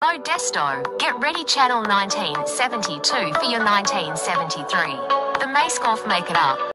Desto, get ready channel 1972 for your 1973. The Mace Golf Make It Up.